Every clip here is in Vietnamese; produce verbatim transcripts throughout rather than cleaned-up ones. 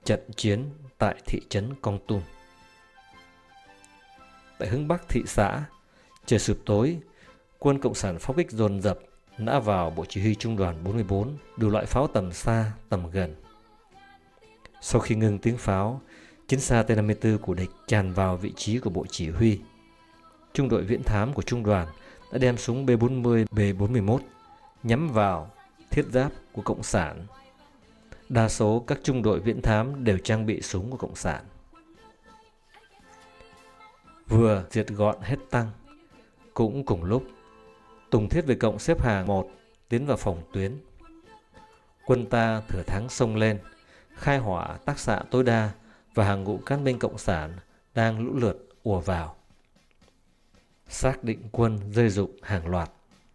Trận chiến tại thị trấn Kon Tum. Tại hướng bắc thị xã, trời sụp tối, quân Cộng sản pháo kích dồn dập nã vào bộ chỉ huy trung đoàn bốn mươi bốn, đủ loại pháo tầm xa, tầm gần. Sau khi ngưng tiếng pháo, chiến xa T năm mươi tư của địch tràn vào vị trí của bộ chỉ huy. Trung đội viễn thám của trung đoàn đã đem súng B bốn mươi, B bốn mươi mốt nhắm vào thiết giáp của Cộng sản. Đa số các trung đội viễn thám đều trang bị súng của Cộng sản. Vừa diệt gọn hết tăng, cũng cùng lúc Tùng Thiết Việt Cộng xếp hàng một tiến vào phòng tuyến. Quân ta thừa thắng xông lên, khai hỏa tác xạ tối đa và hàng ngũ cán binh Cộng sản đang lũ lượt ùa vào. Xác định quân rơi rụng hàng loạt.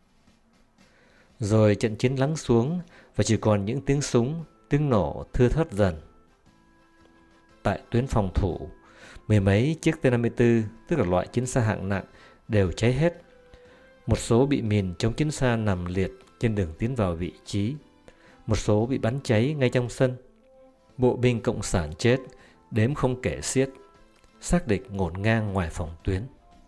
Rồi trận chiến lắng xuống và chỉ còn những tiếng súng, tiếng nổ thưa thớt dần. Tại tuyến phòng thủ, mười mấy chiếc T năm mươi tư, tức là loại chiến xa hạng nặng, đều cháy hết. Một số bị mìn chống chiến xa nằm liệt trên đường tiến vào vị trí. Một số bị bắn cháy ngay trong sân. Bộ binh Cộng sản chết đếm không kể xiết, xác địch ngổn ngang ngoài phòng tuyến.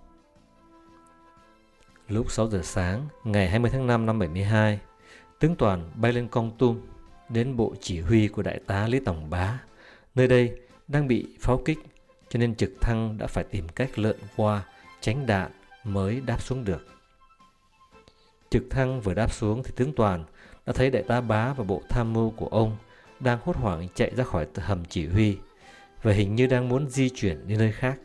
Lúc sáu giờ sáng, ngày hai mươi tháng năm năm bảy mươi hai, tướng Toàn bay lên Kon Tum, đến bộ chỉ huy của đại tá Lý Tòng Bá. Nơi đây đang bị pháo kích, cho nên trực thăng đã phải tìm cách lượn qua, tránh đạn mới đáp xuống được. Trực thăng vừa đáp xuống thì tướng Toàn đã thấy đại tá Bá và bộ tham mưu của ông đang hốt hoảng chạy ra khỏi hầm chỉ huy và hình như đang muốn di chuyển đi nơi khác.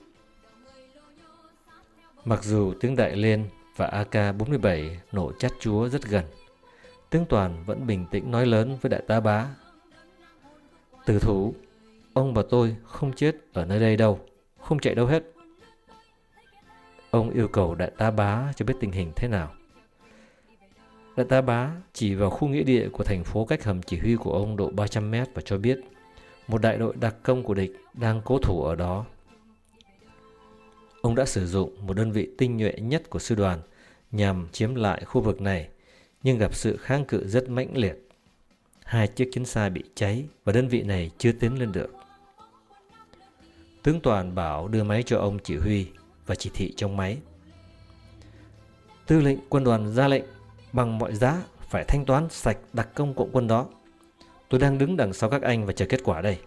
Mặc dù tiếng Đại Liên và A K bốn mươi bảy nổ chát chúa rất gần, tướng Toàn vẫn bình tĩnh nói lớn với đại tá Bá: "Tử thủ, ông và tôi không chết ở nơi đây đâu, không chạy đâu hết." Ông yêu cầu đại tá Bá cho biết tình hình thế nào. Đại tá Bá chỉ vào khu nghĩa địa của thành phố cách hầm chỉ huy của ông độ ba trăm mét và cho biết một đại đội đặc công của địch đang cố thủ ở đó. Ông đã sử dụng một đơn vị tinh nhuệ nhất của sư đoàn nhằm chiếm lại khu vực này, nhưng gặp sự kháng cự rất mãnh liệt. Hai chiếc chiến xa bị cháy và đơn vị này chưa tiến lên được. Tướng Toàn bảo đưa máy cho ông chỉ huy và chỉ thị trong máy: "Tư lệnh quân đoàn ra lệnh bằng mọi giá phải thanh toán sạch đặc công cộng quân đó. Tôi đang đứng đằng sau các anh và chờ kết quả đây."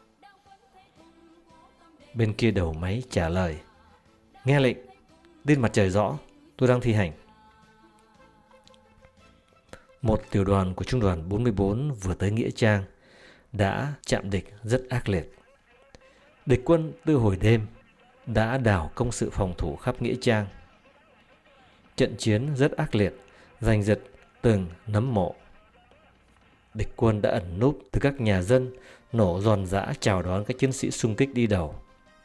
Bên kia đầu máy trả lời: "Nghe lệnh, tin mặt trời rõ, tôi đang thi hành." Một tiểu đoàn của trung đoàn bốn mươi bốn vừa tới nghĩa trang đã chạm địch rất ác liệt. Địch quân từ hồi đêm đã đào công sự phòng thủ khắp nghĩa trang. Trận chiến rất ác liệt, giành giật từng nấm mộ. Địch quân đã ẩn núp từ các nhà dân, nổ giòn giã chào đón các chiến sĩ xung kích đi đầu.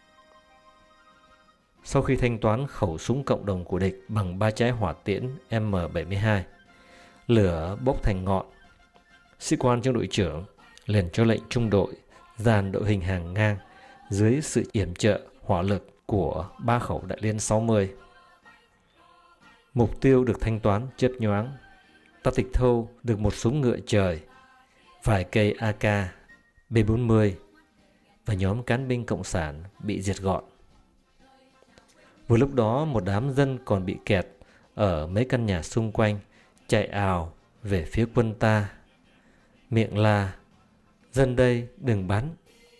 Sau khi thanh toán khẩu súng cộng đồng của địch bằng ba trái hỏa tiễn M bảy mươi hai, lửa bốc thành ngọn, sĩ quan trong đội trưởng liền cho lệnh trung đội dàn đội hình hàng ngang dưới sự yểm trợ hỏa lực của ba khẩu Đại Liên sáu mươi. Mục tiêu được thanh toán chớp nhoáng. Ta tịch thu được một súng ngựa trời, vài cây A K, B bốn mươi và nhóm cán binh Cộng sản bị diệt gọn. Vừa lúc đó một đám dân còn bị kẹt ở mấy căn nhà xung quanh chạy ào về phía quân ta, miệng la: "Dân đây đừng bắn."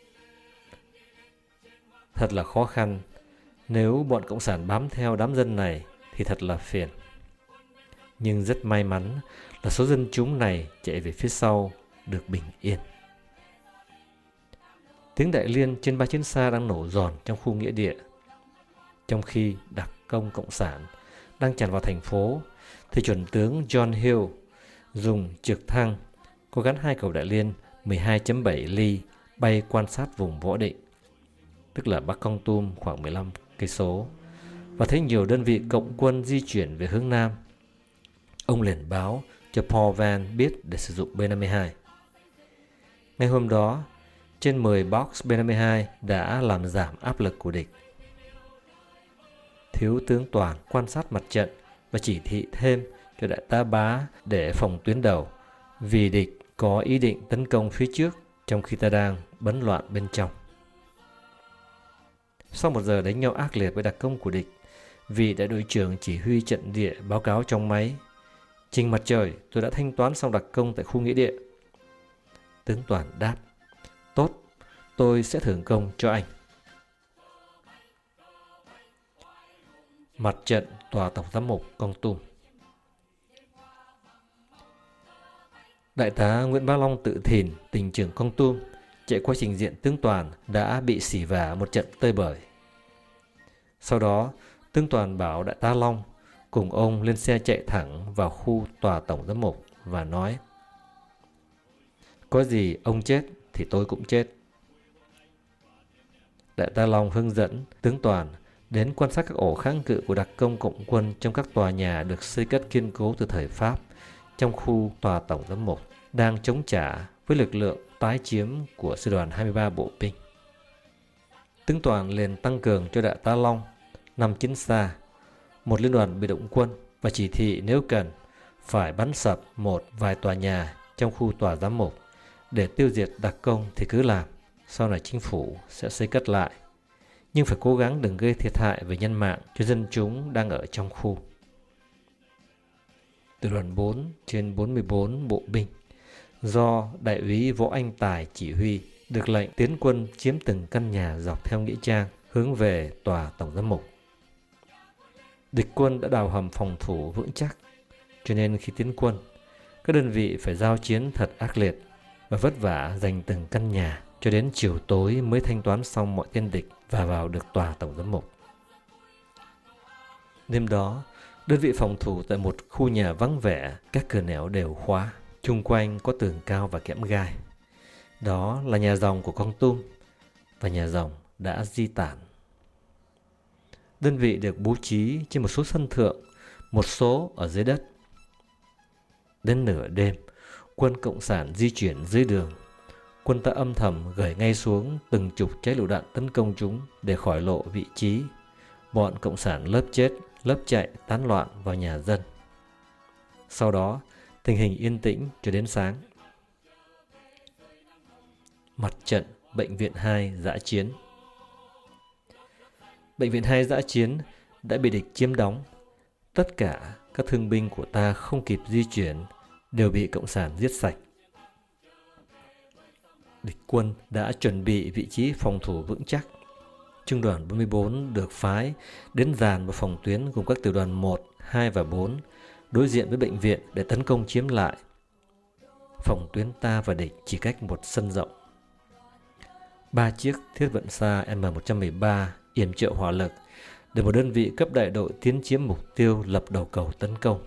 Thật là khó khăn, nếu bọn Cộng sản bám theo đám dân này thì thật là phiền. Nhưng rất may mắn là số dân chúng này chạy về phía sau được bình yên. Tiếng Đại Liên trên ba chiến xa đang nổ giòn trong khu nghĩa địa. Trong khi đặc công Cộng sản đang tràn vào thành phố thì chuẩn tướng John Hill dùng trực thăng có gắn hai khẩu Đại Liên mười hai chấm bảy ly bay quan sát vùng Võ Định, tức là Bắc Kon Tum khoảng mười lăm cây số, và thấy nhiều đơn vị cộng quân di chuyển về hướng Nam. Ông liền báo cho Paul Van biết để sử dụng B năm mươi hai. Ngay hôm đó, trên mười box B năm mươi hai đã làm giảm áp lực của địch. Thiếu tướng Toàn quan sát mặt trận và chỉ thị thêm cho đại tá Bá để phòng tuyến đầu, vì địch có ý định tấn công phía trước trong khi ta đang bấn loạn bên trong. Sau một giờ đánh nhau ác liệt với đặc công của địch, vị đại đội trưởng chỉ huy trận địa báo cáo trong máy: "Trình mặt trời, tôi đã thanh toán xong đặc công tại khu nghĩa địa." Tướng Toàn đáp: "Tốt, tôi sẽ thưởng công cho anh." Mặt trận tòa tổng giám mục Kon Tum. Đại tá Nguyễn Bá Long Tự Thìn, tỉnh trưởng Kon Tum, chạy qua trình diện tướng Toàn đã bị xỉ vả một trận tơi bời. Sau đó, tướng Toàn bảo đại tá Long cùng ông lên xe chạy thẳng vào khu tòa tổng giám mục và nói: "Có gì ông chết thì tôi cũng chết." Đại tá Long hướng dẫn tướng Toàn đến quan sát các ổ kháng cự của đặc công cộng quân trong các tòa nhà được xây cất kiên cố từ thời Pháp trong khu tòa tổng giám mục đang chống trả với lực lượng tái chiếm của sư đoàn hai mươi ba bộ binh. Tướng Toàn liền tăng cường cho đại tá Long năm chín xa, một liên đoàn biệt động quân, và chỉ thị nếu cần phải bắn sập một vài tòa nhà trong khu tòa giám mục để tiêu diệt đặc công thì cứ làm, sau này chính phủ sẽ xây cất lại, nhưng phải cố gắng đừng gây thiệt hại về nhân mạng cho dân chúng đang ở trong khu. Tiểu đoàn bốn trên bốn mươi bốn bộ binh do đại úy Võ Anh Tài chỉ huy được lệnh tiến quân chiếm từng căn nhà dọc theo nghĩa trang hướng về tòa tổng giám mục. Địch quân đã đào hầm phòng thủ vững chắc, cho nên khi tiến quân, các đơn vị phải giao chiến thật ác liệt và vất vả giành từng căn nhà cho đến chiều tối mới thanh toán xong mọi tên địch và vào được tòa tổng giám mục. Đêm đó, đơn vị phòng thủ tại một khu nhà vắng vẻ, các cửa nẻo đều khóa, chung quanh có tường cao và kẽm gai. Đó là nhà rồng của Kon Tum, và nhà rồng đã di tản. Đơn vị được bố trí trên một số sân thượng, một số ở dưới đất. Đến nửa đêm, quân Cộng sản di chuyển dưới đường. Quân ta âm thầm gửi ngay xuống từng chục trái lựu đạn tấn công chúng để khỏi lộ vị trí. Bọn Cộng sản lớp chết, lớp chạy tán loạn vào nhà dân. Sau đó, tình hình yên tĩnh cho đến sáng. Mặt trận Bệnh viện hai dã chiến. Bệnh viện hai dã chiến đã bị địch chiếm đóng. Tất cả các thương binh của ta không kịp di chuyển đều bị Cộng sản giết sạch. Địch quân đã chuẩn bị vị trí phòng thủ vững chắc. Trung đoàn bốn mươi bốn được phái đến dàn vào phòng tuyến cùng các tiểu đoàn một, hai và bốn đối diện với bệnh viện để tấn công chiếm lại. Phòng tuyến ta và địch chỉ cách một sân rộng. Ba chiếc thiết vận xa M một trăm mười ba yểm trợ hỏa lực để một đơn vị cấp đại đội tiến chiếm mục tiêu lập đầu cầu tấn công.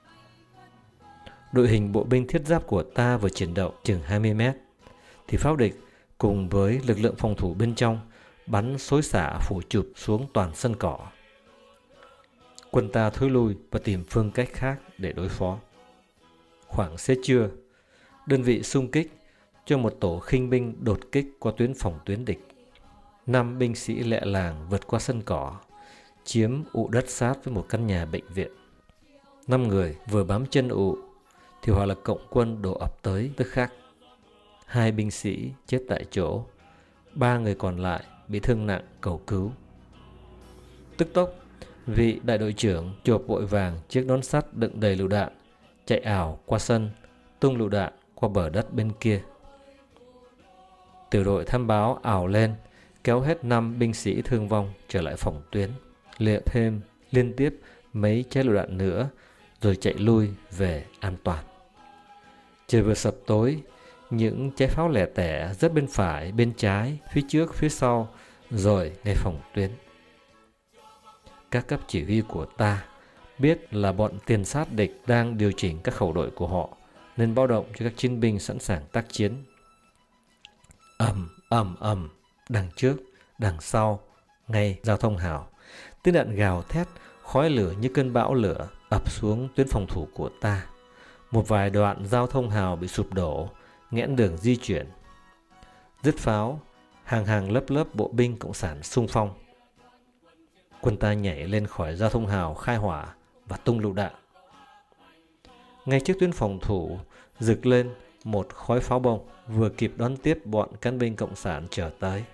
Đội hình bộ binh thiết giáp của ta vừa chuyển động chừng hai mươi mét thì pháo địch cùng với lực lượng phòng thủ bên trong bắn xối xả phủ chụp xuống toàn sân cỏ. Quân ta thối lui và tìm phương cách khác để đối phó. Khoảng xế trưa, đơn vị xung kích cho một tổ khinh binh đột kích qua tuyến phòng tuyến địch. Năm binh sĩ lẹ làng vượt qua sân cỏ, chiếm ụ đất sát với một căn nhà bệnh viện. Năm người vừa bám chân ụ thì hỏa lực cộng quân đổ ập tới tức khắc. Hai binh sĩ chết tại chỗ, ba người còn lại bị thương nặng cầu cứu. Tức tốc, vị đại đội trưởng chộp vội vàng chiếc nón sắt đựng đầy lựu đạn, chạy ảo qua sân, tung lựu đạn qua bờ đất bên kia. Tiểu đội tham báo ảo lên, kéo hết năm binh sĩ thương vong trở lại phòng tuyến, liệu thêm liên tiếp mấy trái lựu đạn nữa, rồi chạy lui về an toàn. Trời vừa sập tối, những trái pháo lẻ tẻ rớt bên phải, bên trái, phía trước, phía sau, rồi ngay phòng tuyến. Các cấp chỉ huy của ta biết là bọn tiền sát địch đang điều chỉnh các khẩu đội của họ, nên báo động cho các chiến binh sẵn sàng tác chiến. Ầm ầm ầm, đằng trước, đằng sau, ngay giao thông hào, tiếng đạn gào thét, khói lửa như cơn bão lửa ập xuống tuyến phòng thủ của ta. Một vài đoạn giao thông hào bị sụp đổ, nghẽn đường di chuyển. Dứt pháo, hàng hàng lớp lớp bộ binh cộng sản xung phong. Quân ta nhảy lên khỏi giao thông hào khai hỏa và tung lựu đạn. Ngay trước tuyến phòng thủ, rực lên một khói pháo bông, vừa kịp đón tiếp bọn cán binh cộng sản trở tới.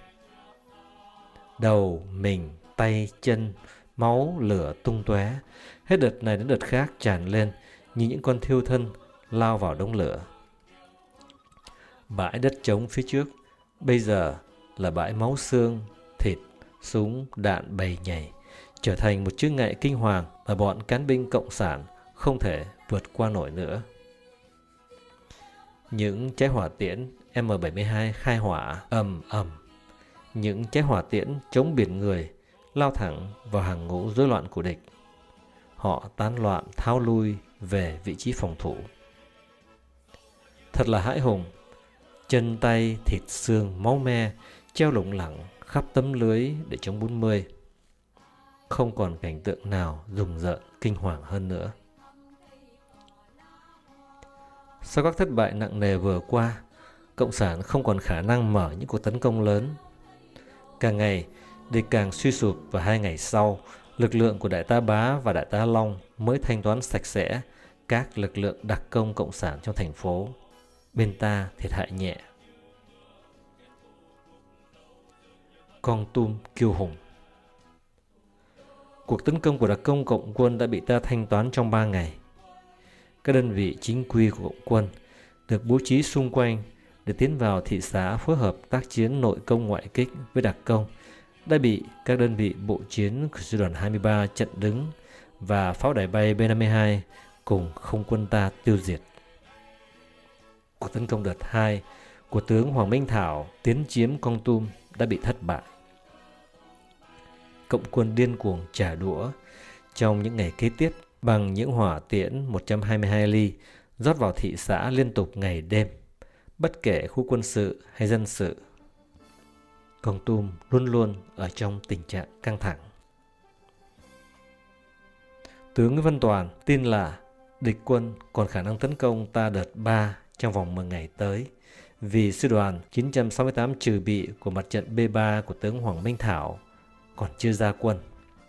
Đầu, mình, tay, chân, máu, lửa tung tóe, hết đợt này đến đợt khác tràn lên như những con thiêu thân lao vào đống lửa. Bãi đất trống phía trước bây giờ là bãi máu xương, thịt, súng, đạn bầy nhảy, trở thành một chướng ngại kinh hoàng mà bọn cán binh cộng sản không thể vượt qua nổi nữa. Những trái hỏa tiễn M bảy mươi hai khai hỏa ầm ầm. Những trái hỏa tiễn chống biển người lao thẳng vào hàng ngũ rối loạn của địch. Họ tán loạn tháo lui về vị trí phòng thủ. Thật là hãi hùng. Chân tay, thịt xương, máu me treo lủng lẳng khắp tấm lưới để chống bốn mươi. Không còn cảnh tượng nào rùng rợn kinh hoàng hơn nữa. Sau các thất bại nặng nề vừa qua, Cộng sản không còn khả năng mở những cuộc tấn công lớn. Càng ngày, địch càng suy sụp và hai ngày sau, lực lượng của Đại tá Bá và Đại tá Long mới thanh toán sạch sẽ các lực lượng đặc công Cộng sản trong thành phố. Bên ta thiệt hại nhẹ. Con Tum kiêu hùng. Cuộc tấn công của đặc công Cộng quân đã bị ta thanh toán trong ba ngày. Các đơn vị chính quy của Cộng quân được bố trí xung quanh để tiến vào thị xã phối hợp tác chiến nội công ngoại kích với đặc công đã bị các đơn vị bộ chiến của sư đoàn hai mươi ba chặn đứng và pháo đài bay B năm mươi hai cùng không quân ta tiêu diệt. Cuộc tấn công đợt hai của tướng Hoàng Minh Thảo tiến chiếm Kon Tum đã bị thất bại. Cộng quân điên cuồng trả đũa trong những ngày kế tiếp bằng những hỏa tiễn một trăm hai mươi hai ly rót vào thị xã liên tục ngày đêm, bất kể khu quân sự hay dân sự. Kon Tum luôn luôn ở trong tình trạng căng thẳng. Tướng Nguyễn Văn Toàn tin là địch quân còn khả năng tấn công ta đợt ba trong vòng mười ngày tới, vì sư đoàn chín trăm sáu mươi tám trừ bị của mặt trận B ba của tướng Hoàng Minh Thảo còn chưa ra quân.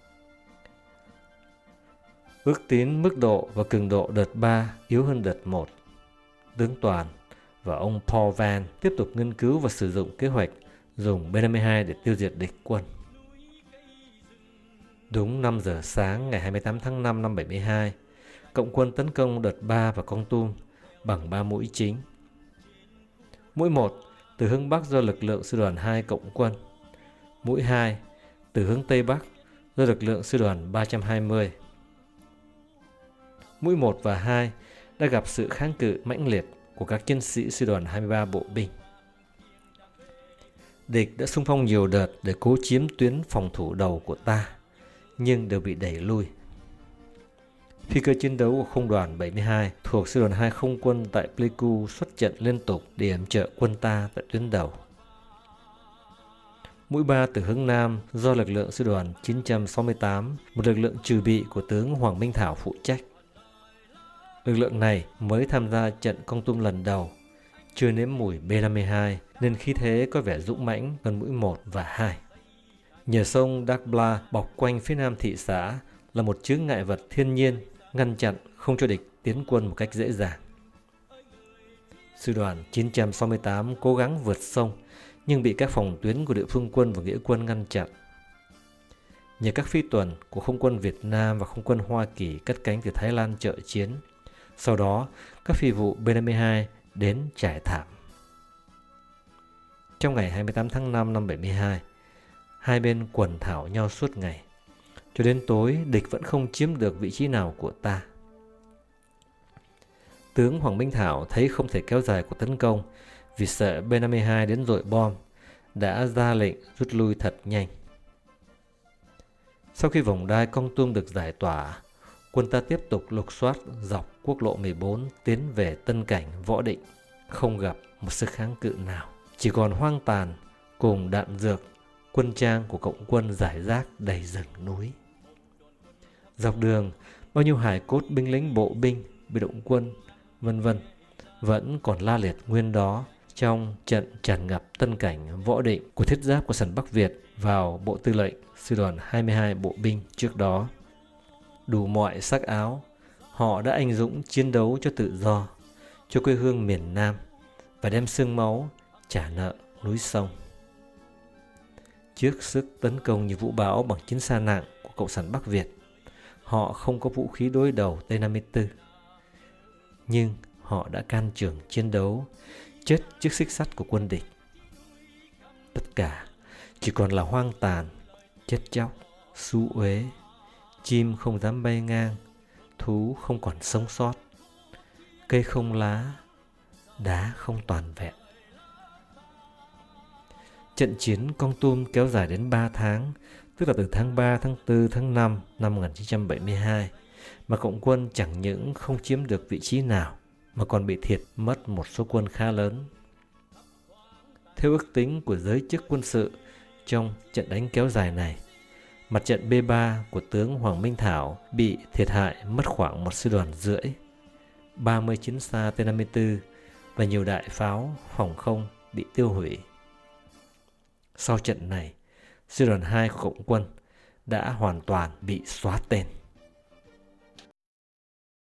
Ước tính mức độ và cường độ đợt ba yếu hơn đợt một. Tướng Toàn và ông Paul Van tiếp tục nghiên cứu và sử dụng kế hoạch dùng B năm mươi hai để tiêu diệt địch quân. Đúng năm giờ sáng ngày hai mươi tám tháng năm năm bảy mươi hai, Cộng quân tấn công đợt ba vào Kon Tum bằng ba mũi chính. Mũi một từ hướng Bắc do lực lượng sư đoàn hai Cộng quân. Mũi hai từ hướng Tây Bắc do lực lượng sư đoàn ba trăm hai mươi. Mũi một và hai đã gặp sự kháng cự mãnh liệt của các chiến sĩ sư đoàn hai mươi ba bộ binh. Địch đã xung phong nhiều đợt để cố chiếm tuyến phòng thủ đầu của ta, nhưng đều bị đẩy lui. Phi cơ chiến đấu của không đoàn bảy mươi hai thuộc sư đoàn hai không quân tại Pleiku xuất trận liên tục để yểm trợ quân ta tại tuyến đầu. Mũi ba từ hướng Nam do lực lượng sư đoàn chín trăm sáu mươi tám, một lực lượng trừ bị của tướng Hoàng Minh Thảo phụ trách. Lực lượng này mới tham gia trận Kon Tum lần đầu, chưa nếm mùi B năm mươi hai nên khí thế có vẻ dũng mãnh hơn mũi một và hai. Nhờ sông Dakbla bọc quanh phía nam thị xã là một chướng ngại vật thiên nhiên ngăn chặn không cho địch tiến quân một cách dễ dàng. Sư đoàn chín trăm sáu mươi tám cố gắng vượt sông nhưng bị các phòng tuyến của địa phương quân và nghĩa quân ngăn chặn. Nhờ các phi tuần của không quân Việt Nam và không quân Hoa Kỳ cất cánh từ Thái Lan trợ chiến, sau đó các phi vụ B năm mươi hai đến trải thảm. Trong ngày hai mươi tám tháng năm năm bảy mươi hai, hai bên quần thảo nhau suốt ngày. Cho đến tối, địch vẫn không chiếm được vị trí nào của ta. Tướng Hoàng Minh Thảo thấy không thể kéo dài cuộc tấn công vì sợ B năm mươi hai đến dội bom, đã ra lệnh rút lui thật nhanh. Sau khi vòng đai Kon Tum được giải tỏa, quân ta tiếp tục lục soát dọc quốc lộ mười bốn tiến về Tân Cảnh, Võ Định, không gặp một sức kháng cự nào. Chỉ còn hoang tàn cùng đạn dược, quân trang của Cộng quân rải rác đầy rừng núi. Dọc đường, bao nhiêu hài cốt binh lính bộ binh, bị động quân, vân vân vẫn còn la liệt nguyên đó trong trận tràn ngập Tân Cảnh, Võ Định của thiết giáp của sảnh Bắc Việt vào Bộ Tư lệnh Sư đoàn hai mươi hai bộ binh trước đó. Đủ mọi sắc áo, họ đã anh dũng chiến đấu cho tự do, cho quê hương miền Nam, và đem xương máu trả nợ núi sông. Trước sức tấn công như vũ bão bằng chiến xa nặng của Cộng sản Bắc Việt, họ không có vũ khí đối đầu T năm mươi tư. Nhưng họ đã can trường chiến đấu, chết trước xích sắt của quân địch. Tất cả chỉ còn là hoang tàn, chết chóc, xú uế, chim không dám bay ngang, thú không còn sống sót, cây không lá, đá không toàn vẹn. Trận chiến Kon Tum kéo dài đến ba tháng, tức là từ tháng ba, tháng tư, tháng năm năm một nghìn chín trăm bảy mươi hai, mà Cộng quân chẳng những không chiếm được vị trí nào, mà còn bị thiệt mất một số quân khá lớn. Theo ước tính của giới chức quân sự, trong trận đánh kéo dài này, mặt trận B ba của tướng Hoàng Minh Thảo bị thiệt hại mất khoảng một sư đoàn rưỡi, ba mươi chiến xa T năm mươi tư và nhiều đại pháo phòng không bị tiêu hủy. Sau trận này, sư đoàn hai của Cộng quân đã hoàn toàn bị xóa tên.